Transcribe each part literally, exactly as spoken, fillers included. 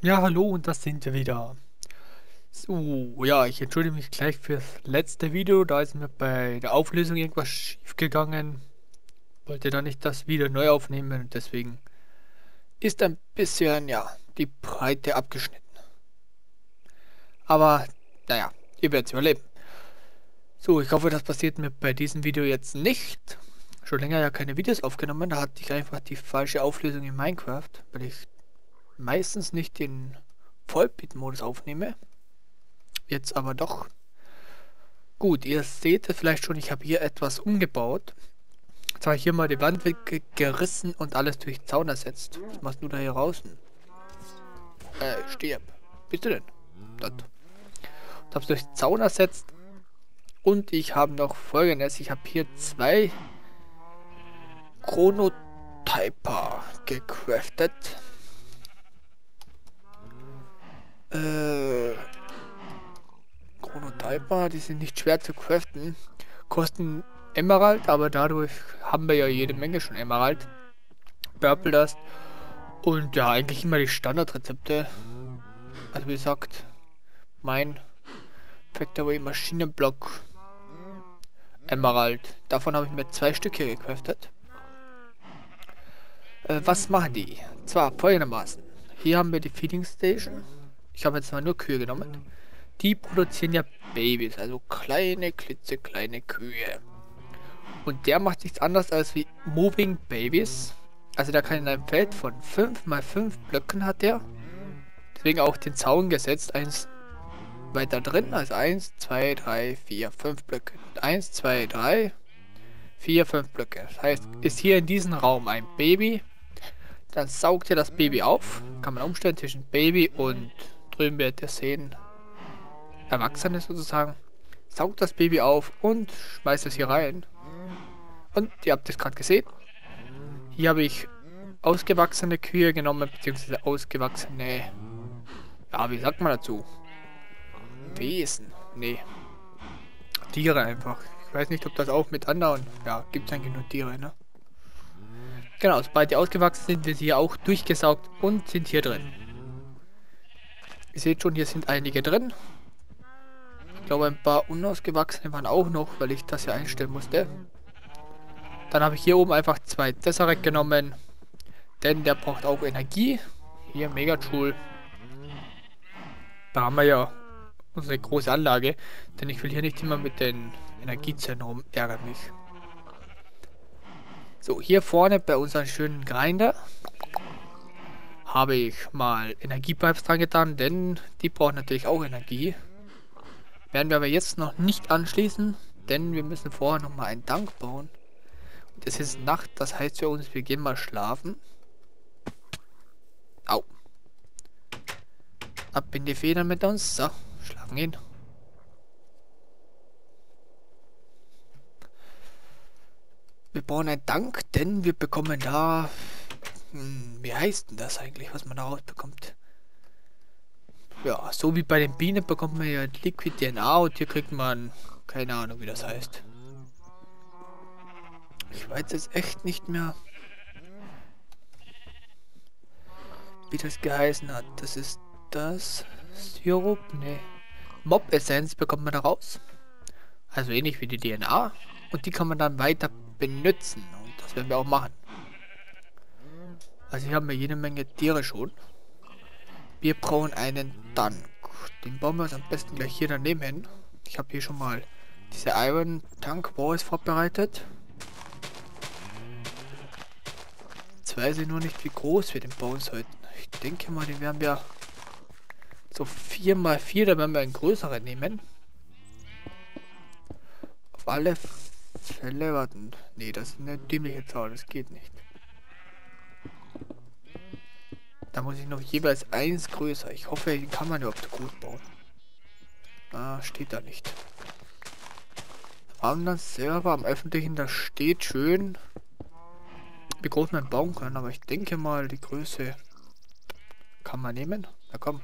Ja, hallo und das sind wir wieder. So, ja, ich entschuldige mich gleich fürs letzte Video. Da ist mir bei der Auflösung irgendwas schief gegangen. Wollte da nicht das Video neu aufnehmen und deswegen ist ein bisschen, ja, die Breite abgeschnitten. Aber, naja, ihr werdet es überleben. So, ich hoffe, das passiert mir bei diesem Video jetzt nicht. Schon länger ja keine Videos aufgenommen. Da hatte ich einfach die falsche Auflösung in Minecraft, weil ich meistens nicht den Vollbit-Modus aufnehme. Jetzt aber doch. Gut, ihr seht es vielleicht schon, ich habe hier etwas umgebaut. Jetzt habe ich hier mal die Wand weggerissen und alles durch Zaun ersetzt. Was machst du da hier draußen? Äh, stirb. Bist du denn? Dort. Ich habe es durch Zaun ersetzt. Und ich habe noch folgendes. Ich habe hier zwei Chronotyper gecraftet. Äh... Chronotyper, die sind nicht schwer zu craften. Kosten Emerald, aber dadurch haben wir ja jede Menge schon Emerald. Purple Dust. Und ja, eigentlich immer die Standardrezepte. Also wie gesagt, mein Factory Maschinenblock Emerald. Davon habe ich mir zwei Stück hier gecraftet. Äh, was machen die? Zwar folgendermaßen. Hier haben wir die Feeding Station. Ich habe jetzt mal nur Kühe genommen. Die produzieren ja Babys, also kleine, klitzekleine Kühe. Und der macht nichts anderes als wie Moving Babies. Also der kann in einem Feld von fünf mal fünf Blöcken hat der. Deswegen auch den Zaun gesetzt. Eins weiter drin, also eins, zwei, drei, vier, fünf Blöcke. eins, zwei, drei, vier, fünf Blöcke. Das heißt, ist hier in diesem Raum ein Baby, dann saugt er das Baby auf. Kann man umstellen zwischen Baby und drüben werdet ihr sehen, Erwachsene sozusagen. Saugt das Baby auf und schmeißt es hier rein. Und ihr habt es gerade gesehen. Hier habe ich ausgewachsene Kühe genommen, beziehungsweise ausgewachsene, ja, wie sagt man dazu? Wesen. Nee. Tiere einfach. Ich weiß nicht, ob das auch mit anderen, ja, gibt es eigentlich nur Tiere, ne? Genau, sobald die ausgewachsen sind, wird sie hier auch durchgesaugt und sind hier drin. Ihr seht schon, hier sind einige drin. Ich glaube, ein paar unausgewachsene waren auch noch, weil ich das ja einstellen musste. Dann habe ich hier oben einfach zwei Tesseract genommen, denn der braucht auch Energie. Hier Megajoule. Da haben wir ja unsere große Anlage, denn ich will hier nicht immer mit den Energiezellen rum, ärgert mich. So, hier vorne bei unserem schönen Grinder habe ich mal Energiepipes dran getan, denn die brauchen natürlich auch Energie. Werden wir aber jetzt noch nicht anschließen, denn wir müssen vorher noch mal einen Tank bauen. Und es ist Nacht, das heißt für uns, wir gehen mal schlafen. Au. Ab in die Federn mit uns. So, schlafen gehen. Wir bauen einen Tank, denn wir bekommen da... Hm, wie heißt denn das eigentlich, was man da rausbekommt? Ja, so wie bei den Bienen bekommt man ja Liquid D N A und hier kriegt man... Keine Ahnung, wie das heißt. Ich weiß jetzt echt nicht mehr, wie das geheißen hat. Das ist das... Sirup? Ne. Mob-Essenz bekommt man da raus. Also ähnlich wie die D N A. Und die kann man dann weiter benutzen. Und das werden wir auch machen. Also hier haben wir jede Menge Tiere schon. Wir brauchen einen Tank. Den bauen wir uns am besten gleich hier daneben hin. Ich habe hier schon mal diese Iron Tank Walls vorbereitet. Jetzt weiß ich nur nicht, wie groß wir den bauen sollten. Ich denke mal, den werden wir so vier mal vier, da werden wir einen größeren nehmen. Auf alle Fälle, warten. Nee, das ist eine dämliche Zahl, das geht nicht. Da muss ich noch jeweils eins größer. Ich hoffe, den kann man überhaupt gut bauen. Ah, steht da nicht. Am Server, am öffentlichen, da steht schön, wie groß man bauen kann. Aber ich denke mal, die Größe kann man nehmen. Na komm.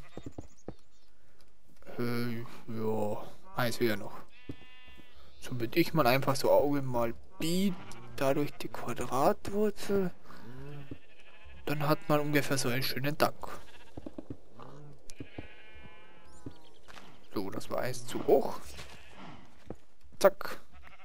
Äh, ja, eins wieder noch. So würde ich mal einfach so Auge mal Bi, dadurch die Quadratwurzel. Dann hat man ungefähr so einen schönen Tank. So, das war eins zu hoch. Zack.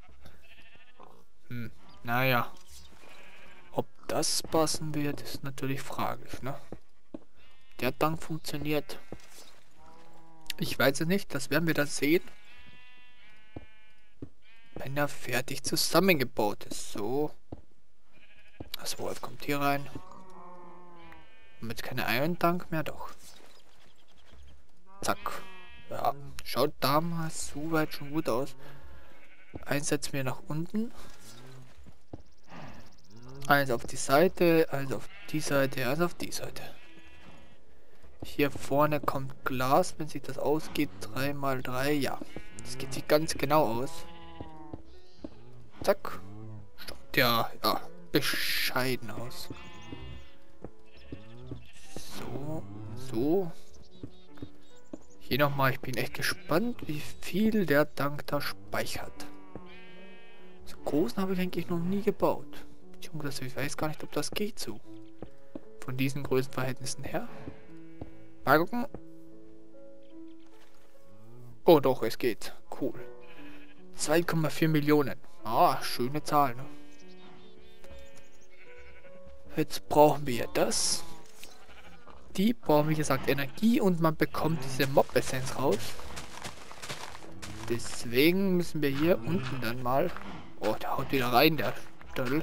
Hm, naja. Ob das passen wird, ist natürlich fraglich, ne? Der Tank funktioniert. Ich weiß es nicht, das werden wir dann sehen. Wenn er fertig zusammengebaut ist. So. Das Wolf kommt hier rein. Und jetzt keine Iron Tank mehr, doch. Zack. Ja, schaut damals so weit schon gut aus. Eins setzen wir nach unten. Eins auf die Seite, eins auf die Seite, eins auf die Seite. Hier vorne kommt Glas, wenn sich das ausgeht. drei mal drei, ja. Das geht sich ganz genau aus. Zack. Schaut ja, ja, bescheiden aus. So, so. Hier nochmal, ich bin echt gespannt, wie viel der Tank da speichert. So großen habe ich eigentlich noch nie gebaut. Beziehungsweise ich weiß gar nicht, ob das geht so. Von diesen Größenverhältnissen her. Mal gucken. Oh doch, es geht. Cool. zwei Komma vier Millionen. Ah, schöne Zahl, ne? Jetzt brauchen wir das. Die brauchen, wie gesagt, Energie und man bekommt diese Mob-Essenz raus. Deswegen müssen wir hier unten dann mal... Oh, der haut wieder rein, der Stöll.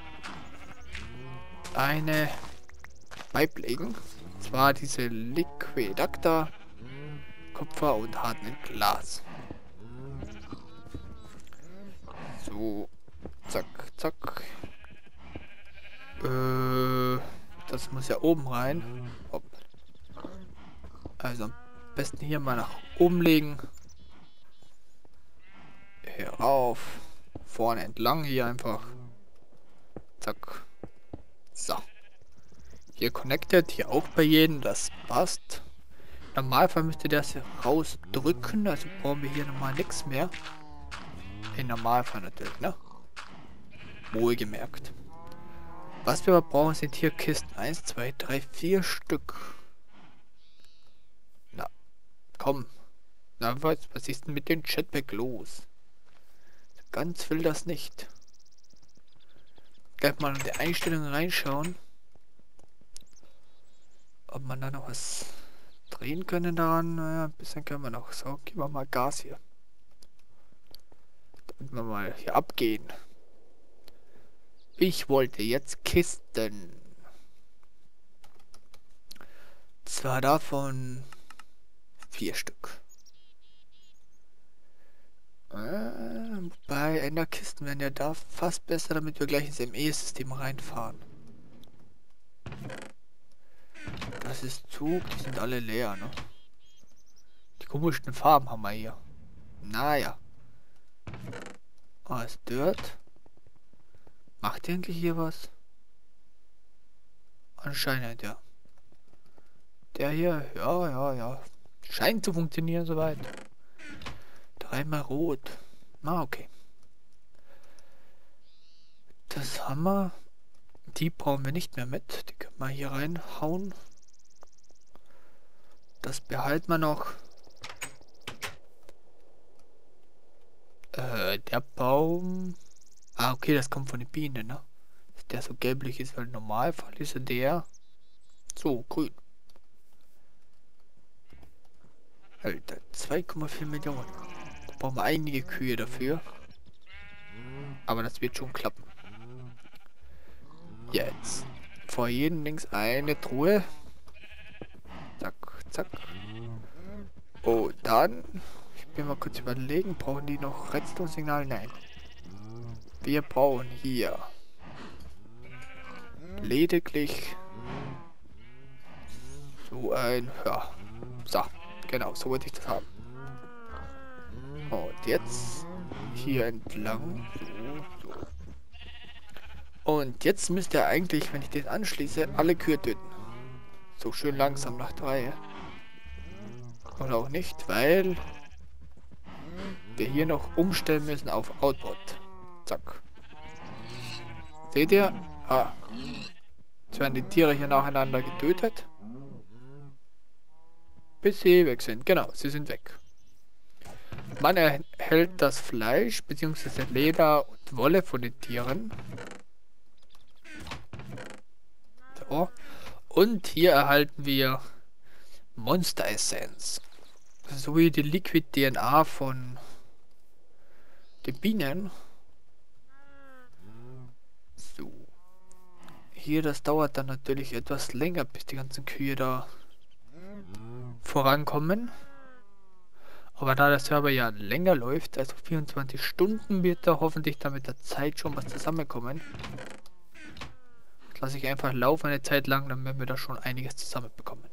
Eine Pipe legen. Und zwar diese Liquidacta, Kupfer und harten Glas. So, zack, zack. Äh, das muss ja oben rein. Hopp. Also am besten hier mal nach oben legen. Hier rauf. Vorne entlang hier einfach. Zack. So. Hier connected, hier auch bei jedem, das passt. Im Normalfall müsste der das rausdrücken, also brauchen wir hier nochmal nichts mehr. Im Normalfall natürlich, ne? Wohlgemerkt. Was wir aber brauchen, sind hier Kisten. eins, zwei, drei, vier Stück. Na, komm. Na, was, was ist denn mit dem Jetpack los? Ganz will das nicht. Gleich mal in die Einstellungen reinschauen. Ob man da noch was drehen können daran. Naja, ein bisschen können wir noch. So, geben wir mal Gas hier. Damit wir mal hier abgehen. Ich wollte jetzt Kisten. Zwar davon vier Stück. Äh, bei Enderkisten werden ja da fast besser, damit wir gleich ins M E-System reinfahren. Das ist Zug, die sind alle leer, ne? Die komischen Farben haben wir hier. Naja. Ah, ist Dirt. Macht ihr eigentlich hier was? Anscheinend, ja. Der hier, ja, ja, ja. Scheint zu funktionieren soweit. Dreimal rot. Na, okay. Das haben wir. Die brauchen wir nicht mehr mit. Die können wir hier reinhauen. Das behalten wir noch. Äh, der Baum. Ah, okay, das kommt von den Bienen, ne? Dass der so gelblich ist, weil im Normalfall ist er der. So, grün. Alter, zwei Komma vier Millionen. Da brauchen wir einige Kühe dafür. Aber das wird schon klappen. Jetzt. Vor jedem links eine Truhe. Zack, zack. Oh, dann. Ich bin mal kurz überlegen. Brauchen die noch Redstone-Signal? Nein. Wir brauchen hier lediglich so ein... Ja. So. Genau, so wollte ich das haben. Und jetzt hier entlang. So, so. Und jetzt müsste er eigentlich, wenn ich den anschließe, alle Kühe töten. So schön langsam nach drei. Oder auch nicht, weil wir hier noch umstellen müssen auf Output. Zack. Seht ihr? Ah. Jetzt werden die Tiere hier nacheinander getötet. Bis sie weg sind. Genau, sie sind weg. Man erhält das Fleisch bzw. Leder und Wolle von den Tieren. So. Und hier erhalten wir Monster Essenz. Sowie die Liquid D N A von den Bienen. So. Hier, das dauert dann natürlich etwas länger, bis die ganzen Kühe da vorankommen. Aber da der Server ja länger läuft, also vierundzwanzig Stunden, wird da hoffentlich dann mit der Zeit schon was zusammenkommen. Das lasse ich einfach laufen eine Zeit lang, dann werden wir da schon einiges zusammenbekommen.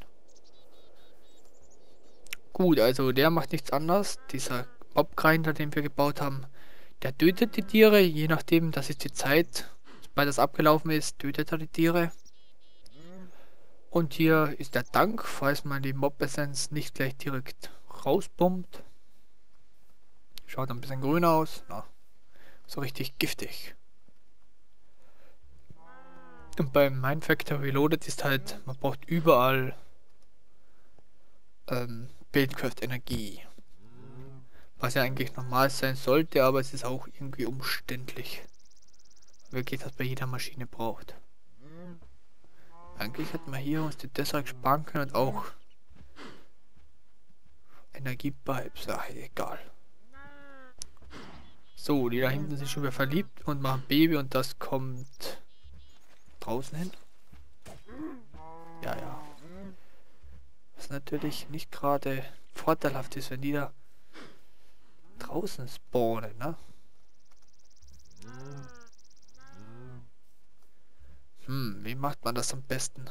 Gut, also der macht nichts anderes. Dieser Mob-Grinder, den wir gebaut haben, der tötet die Tiere, je nachdem, das ist die Zeit, sobald das abgelaufen ist, tötet er die Tiere. Und hier ist der Tank, falls man die Mob-Essenz nicht gleich direkt rauspumpt. Schaut ein bisschen grün aus. Na, so richtig giftig. Und beim Minefactor Reloaded ist halt, man braucht überall ähm, Bildkraft-Energie. Was ja eigentlich normal sein sollte, aber es ist auch irgendwie umständlich. Wirklich, das bei jeder Maschine braucht. Eigentlich hätten wir hier uns die Desert sparen können und auch Energiepipes, ach egal. So, die da hinten sind schon wieder verliebt und machen Baby und das kommt draußen hin. Ja, ja. Was natürlich nicht gerade vorteilhaft ist, wenn die da draußen spawnen, ne? Hm, wie macht man das am besten?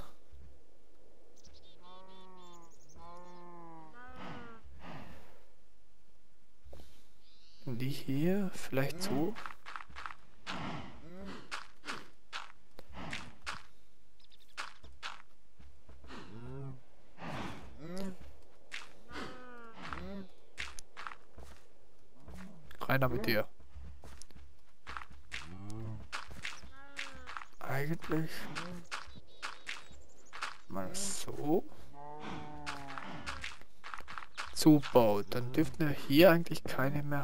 Die hier, vielleicht so. Rein mit dir. Eigentlich mal so zubaut, dann dürften wir hier eigentlich keine mehr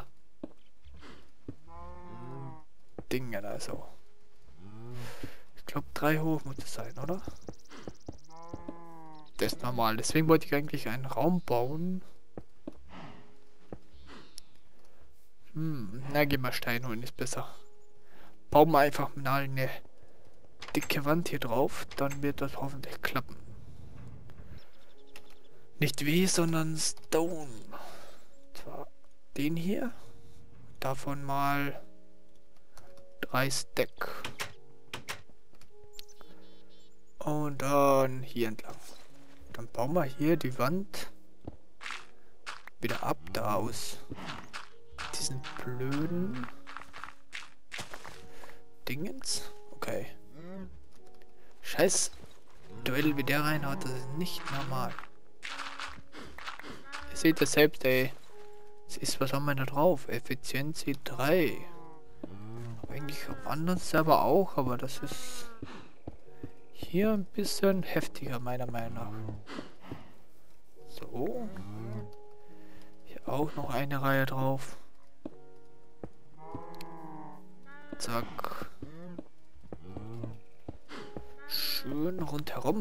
Dinge, also ich glaube drei hoch muss es sein, oder? Das ist normal, deswegen wollte ich eigentlich einen Raum bauen. Hm, na geh mal Stein holen, ist besser. Bauen wir einfach mal eine dicke Wand hier drauf, dann wird das hoffentlich klappen. Nicht wie, sondern Stone. Zwar den hier. Davon mal drei Stack. Und dann hier entlang. Dann bauen wir hier die Wand wieder ab da aus diesen blöden Dingens. Okay. Scheiß Duell wie der reinhaut, das ist nicht normal. Ihr seht das selbst, ey. Es ist, was haben wir da drauf? Effizienz drei. Eigentlich auf anderen Server auch, aber das ist hier ein bisschen heftiger, meiner Meinung nach. So. Hier auch noch eine Reihe drauf. Zack. Schön rundherum.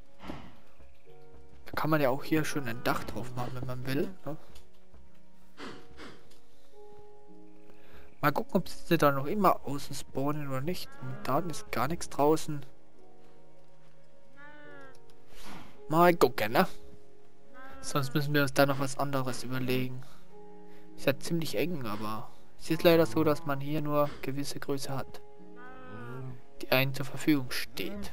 Da kann man ja auch hier schön ein Dach drauf machen, wenn man will. Ne? Mal gucken, ob sie da noch immer außen spawnen oder nicht. Da ist gar nichts draußen. Mal gucken, ne? Sonst müssen wir uns da noch was anderes überlegen. Ist ja ziemlich eng, aber es ist leider so, dass man hier nur gewisse Größe hat, die einem zur Verfügung steht.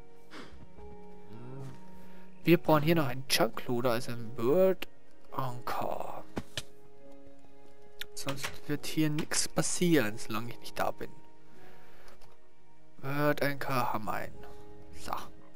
Wir brauchen hier noch einen Chunkloader, also ein Bird Anchor. Sonst wird hier nichts passieren, solange ich nicht da bin. Bird Anchor haben wir einen. So.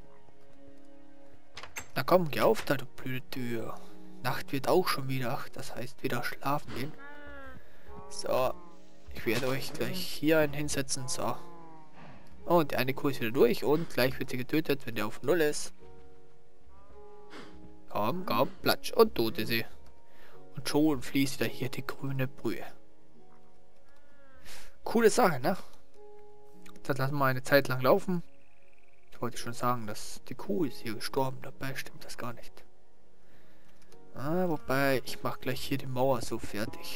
Na komm, geh auf da, du blöde Tür. Nacht wird auch schon wieder, ach, das heißt wieder schlafen gehen. So. Ich werde euch gleich hier einen hinsetzen, so. Und der eine Kuh ist wieder durch und gleich wird sie getötet, wenn der auf Null ist. Komm, komm, platsch und tot ist sie. Und schon fließt wieder hier die grüne Brühe. Coole Sache, ne? Das lassen wir eine Zeit lang laufen. Ich wollte schon sagen, dass die Kuh ist hier gestorben. Dabei stimmt das gar nicht. Ah, wobei, ich mache gleich hier die Mauer so fertig.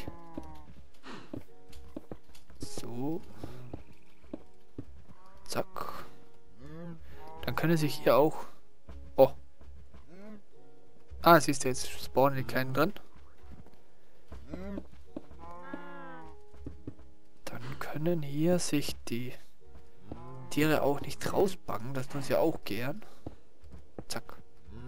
So. Zack. Dann können sich hier auch... Oh. Ah, siehst du, jetzt spawnen die Kleinen drin. Dann können hier sich die Tiere auch nicht rausbacken. Das tun sie auch gern. Zack.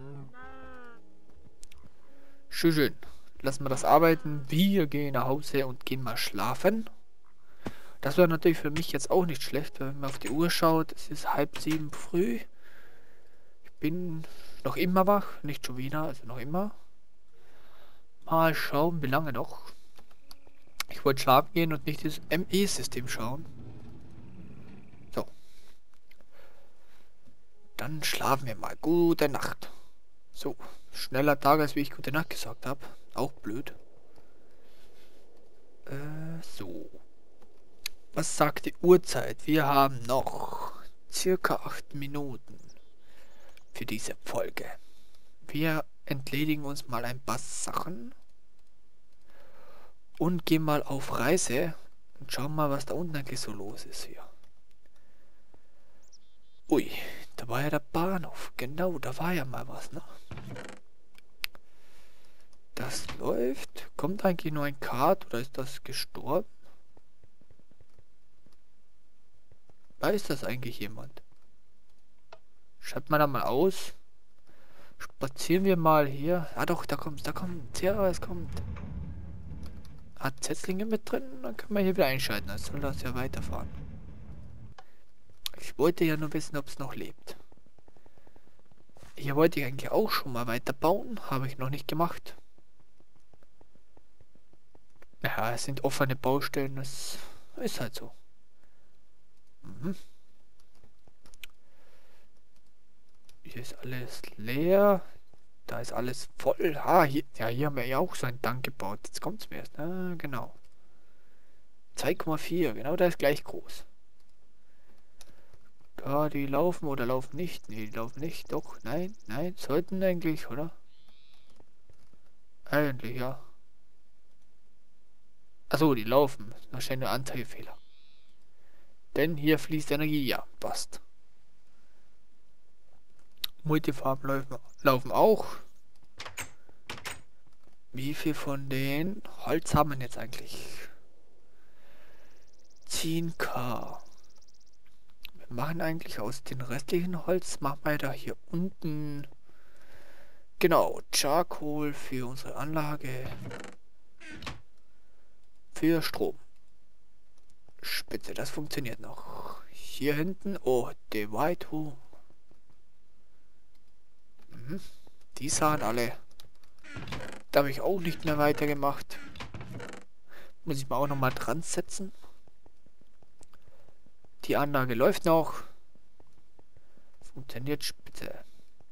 Schön, schön. Lassen wir das arbeiten. Wir gehen nach Hause und gehen mal schlafen. Das wäre natürlich für mich jetzt auch nicht schlecht, wenn man auf die Uhr schaut. Es ist halb sieben früh. Ich bin noch immer wach, nicht schon wieder, also noch immer. Mal schauen, wie lange noch. Ich wollte schlafen gehen und nicht das M E-System schauen. So. Dann schlafen wir mal. Gute Nacht. So, schneller Tag, als wie ich gute Nacht gesagt habe. Auch blöd. Äh, so. Was sagt die Uhrzeit? Wir haben noch circa acht Minuten für diese Folge. Wir entledigen uns mal ein paar Sachen und gehen mal auf Reise und schauen mal, was da unten eigentlich so los ist hier. Ui, da war ja der Bahnhof. Genau, da war ja mal was, ne? Das läuft. Kommt eigentlich nur ein Kart oder ist das gestorben? Weiß das eigentlich jemand? Schreibt mal da mal aus. Spazieren wir mal hier. Ah doch, da kommt, da kommt. Ja, es kommt. Hat Setzlinge mit drin? Dann können wir hier wieder einschalten. Dann soll das ja weiterfahren. Ich wollte ja nur wissen, ob es noch lebt. Hier wollte ich eigentlich auch schon mal weiterbauen. Habe ich noch nicht gemacht. Ja, es sind offene Baustellen. Das ist halt so. Mhm. Hier ist alles leer. Da ist alles voll. Ah, hier, ja, hier haben wir ja auch so ein Tank gebaut. Jetzt kommt es mir erst. Ah, genau. zwei Komma vier. Genau, da ist gleich groß. Da, die laufen oder laufen nicht. Nee, die laufen nicht. Doch, nein, nein. Sollten eigentlich, oder? Eigentlich, ja. Achso, die laufen. Wahrscheinlich nur Anzeigefehler. Denn hier fließt Energie. Ja, passt. Multifarben laufen, laufen auch. Wie viel von den Holz haben wir jetzt eigentlich? zehn K. Wir machen eigentlich aus den restlichen Holz, machen wir da hier unten. Genau, Charcoal für unsere Anlage. Für Strom. Spitze, das funktioniert noch. Hier hinten, oh, the White Room. Mhm. Die sahen alle. Da habe ich auch nicht mehr weitergemacht. Muss ich mal auch noch mal dran setzen. Die Anlage läuft noch. Funktioniert spitze.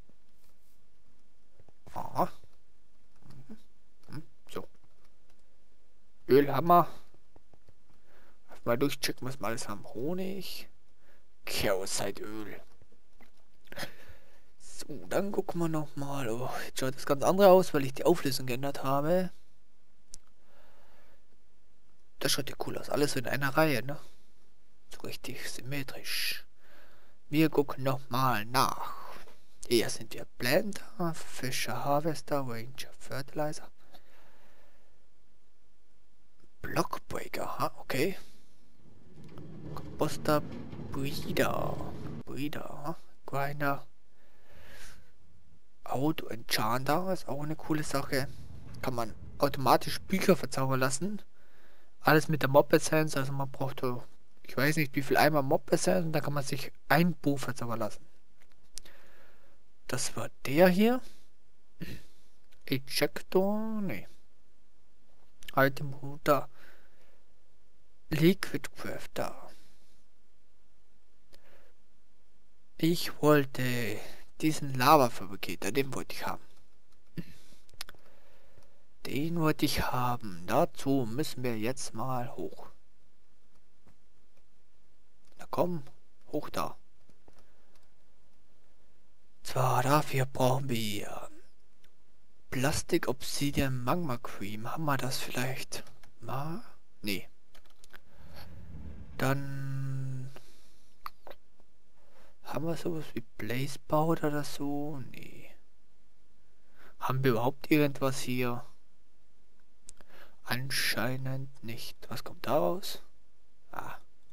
Aha. Mhm. Mhm. So. Öl haben wir. Mal durchchecken, was wir alles haben. Honig. Kerosinöl. So, dann gucken wir noch mal. Oh, jetzt schaut das ganz andere aus, weil ich die Auflösung geändert habe. Das schaut ja cool aus. Alles so in einer Reihe, ne? So richtig symmetrisch. Wir gucken noch mal nach. Hier sind wir Blender, Fischer Harvester, Ranger Fertilizer. Blockbreaker, ha, okay. Komposter, Breeder. Breeder, ha? Grinder. Auto Enchanter ist auch eine coole Sache. Kann man automatisch Bücher verzaubern lassen. Alles mit der Mob Essence, also man braucht, ich weiß nicht wie viel einmal Mob Essence und dann kann man sich ein Buch verzaubern lassen. Das war der hier. Ejector, nee. Item Router. Liquid Crafter. Ich wollte diesen Lava Fabrikator, den wollte ich haben. Den Den wollte ich haben. Dazu müssen wir jetzt mal hoch. Na komm, hoch da. Zwar dafür brauchen wir Plastik Obsidian Magma Cream. Haben wir das vielleicht? Mal? Nee. Dann haben wir sowas wie Blaze Powder oder so? Nee. Haben wir überhaupt irgendwas hier? Anscheinend nicht. Was kommt da raus? Ah.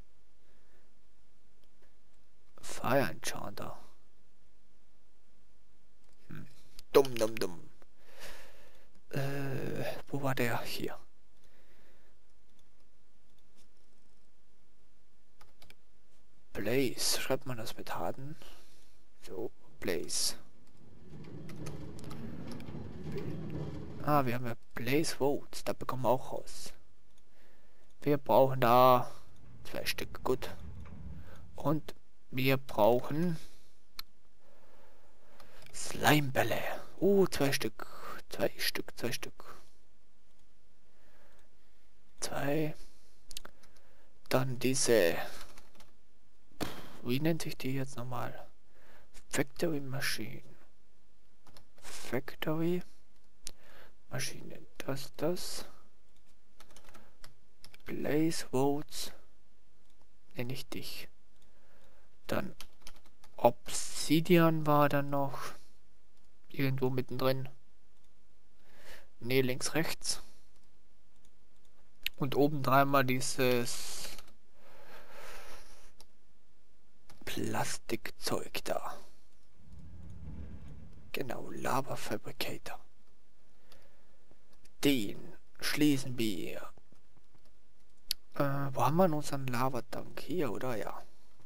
Fire Enchanter. Hm. Dumm, dumm, dumm. Äh, wo war der? Hier. Blaze. Schreibt man das mit Harten? So, Blaze. Ah, wir haben ja Blaze Votes. Da bekommen wir auch raus. Wir brauchen da zwei Stück. Gut. Und wir brauchen Slimebälle. Oh, zwei Stück. Zwei Stück, zwei Stück. Zwei. Dann diese. Wie nennt sich die jetzt nochmal? Factory Machine. Factory Maschine. Das, das. Blaze Votes. Nenne ich dich. Dann Obsidian war dann noch irgendwo mittendrin. Ne, links, rechts. Und oben dreimal dieses Plastikzeug da. Genau, Lava Fabricator. Den schließen wir. Äh, wo haben wir denn unseren Lavatank? Hier, oder? Ja.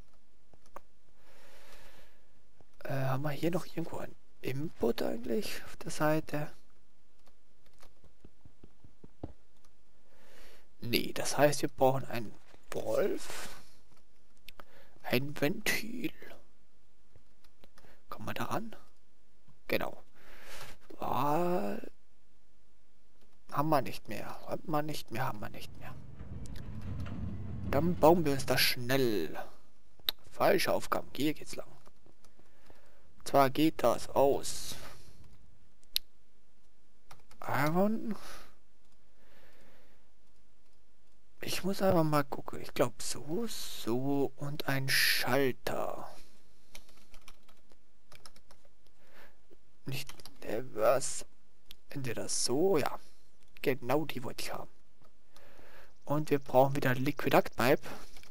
Äh, haben wir hier noch irgendwo ein Input eigentlich auf der Seite? Nee, das heißt, wir brauchen einen Wolf. Ein Ventil. Kommen wir daran? Genau. Ah, haben wir nicht mehr. Haben wir nicht mehr, haben wir nicht mehr. Dann bauen wir es da schnell. Falscher Aufgang. Hier geht's lang. Zwar geht das aus Iron. Ich muss aber mal gucken. Ich glaube so, so und ein Schalter. Nicht, äh, was? Entweder so, ja. Genau die wollte ich haben. Und wir brauchen wieder Liquid Pipe.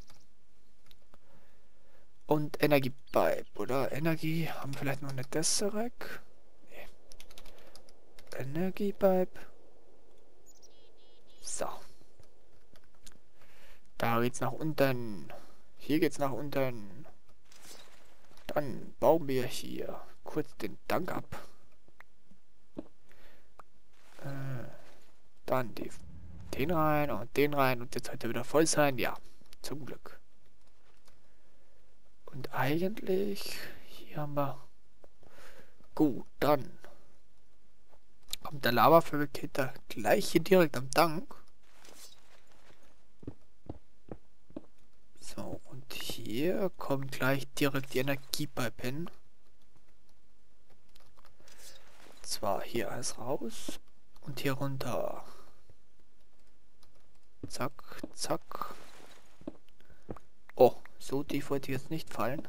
Und Energiepipe, oder? Energie, haben wir vielleicht noch eine Tesseract? Nee. Energiepipe. So. Da geht's nach unten. Hier geht's nach unten. Dann bauen wir hier kurz den Tank ab. Äh, dann die, den rein und den rein und jetzt sollte er wieder voll sein. Ja, zum Glück. Und eigentlich, hier haben wir... Gut, dann kommt der Lava Fabricator gleich hier direkt am Tank. So, und hier kommt gleich direkt die Energiepipe hin. Zwar hier alles raus und hier runter. Zack, zack. Oh, so tief wollte ich jetzt nicht fallen.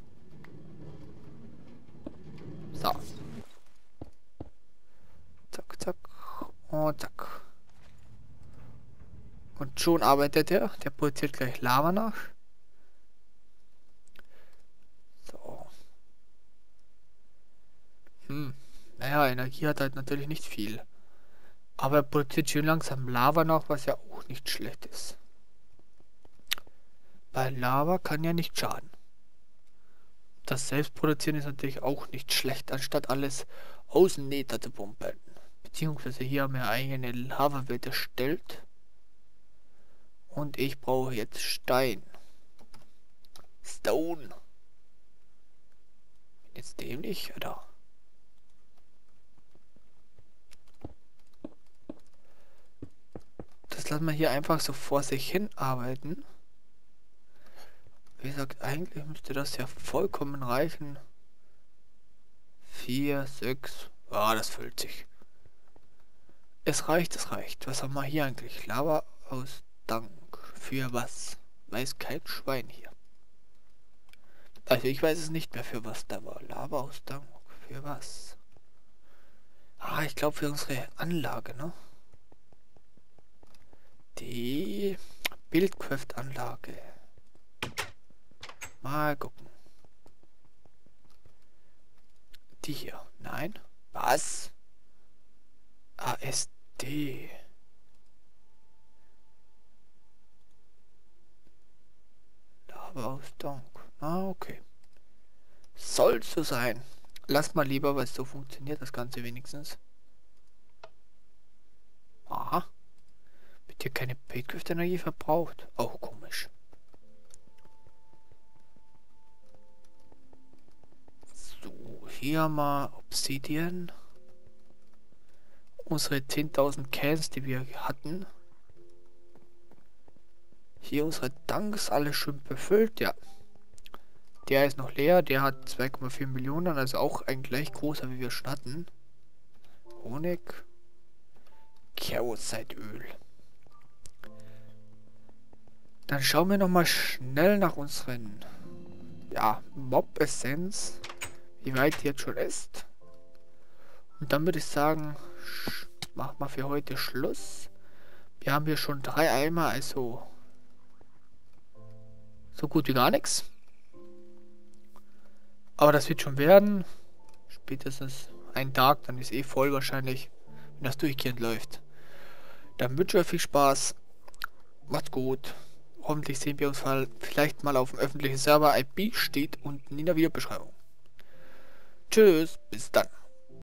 So. Zack, zack und zack. Und schon arbeitet er. Der produziert gleich Lava nach. So. Hm. Naja, Energie hat halt natürlich nicht viel. Aber er produziert schön langsam Lava nach, was ja auch nicht schlecht ist. Weil Lava kann ja nicht schaden. Das Selbstproduzieren ist natürlich auch nicht schlecht, anstatt alles aus dem Nether zu pumpen. Beziehungsweise hier haben wir eigene Lava-Welt erstellt. Und ich brauche jetzt Stein. Stone. Bin jetzt dämlich, oder? Das lassen wir hier einfach so vor sich hin arbeiten. Wie gesagt, eigentlich müsste das ja vollkommen reichen. Vier, sechs. Ah, das füllt sich. Es reicht, es reicht. Was haben wir hier eigentlich? Lava aus Dank. Für was? Weiß kein Schwein hier. Also ich weiß es nicht mehr, für was da war. Lava aus Dank. Für was? Ah, ich glaube für unsere Anlage, ne? Die Bildcraft-Anlage. Mal gucken. Die hier. Nein. Was? A S D. Lava aus Dank. Ah, okay. Soll so sein. Lass mal lieber, weil so funktioniert das Ganze wenigstens. Aha. Wird hier keine Bildcraft-Energie verbraucht. Auch komisch. So, hier mal Obsidian. Unsere zehntausend Cans, die wir hatten. Hier unsere Tanks, alle schön befüllt, ja. Der ist noch leer, der hat zwei Komma vier Millionen, also auch ein gleich großer, wie wir schon hatten. Honig. Kerosinöl. Dann schauen wir noch mal schnell nach unseren, ja, Mob-Essenz, wie weit die jetzt schon ist. Und dann würde ich sagen, machen wir für heute Schluss. Wir haben hier schon drei Eimer, also so gut wie gar nichts. Aber das wird schon werden. Spätestens einen Tag, dann ist eh voll wahrscheinlich, wenn das durchgehend läuft. Dann wünsche ich euch viel Spaß. Macht's gut. Hoffentlich sehen wir uns mal, vielleicht mal auf dem öffentlichen Server. I P steht unten in der Videobeschreibung. Tschüss, bis dann.